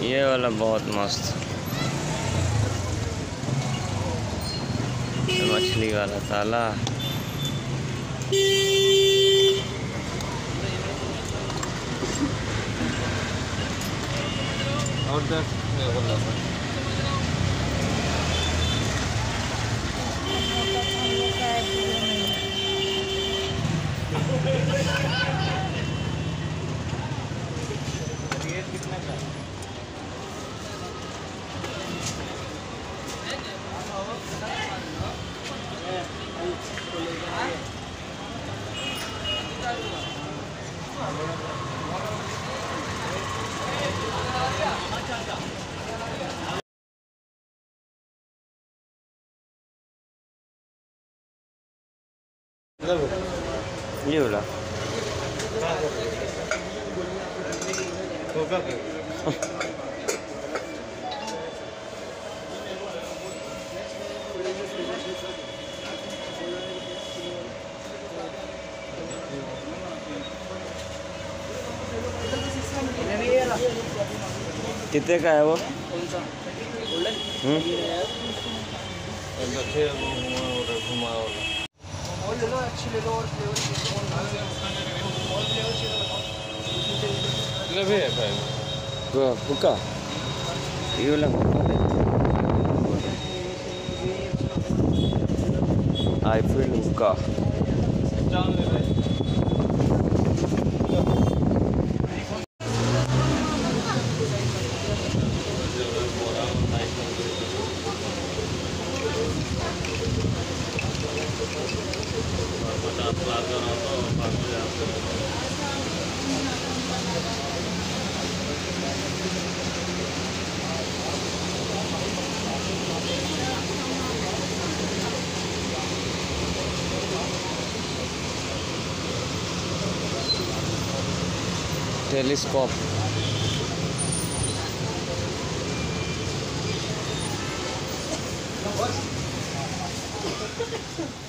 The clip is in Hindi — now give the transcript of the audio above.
ये वाला बहुत मस्त मछली वाला ताला। और कितना का ये वाला कितने का है वो? अच्छी ले लो और हुक्का ये वाला आईफिल हुक्का टेलीस्कोप।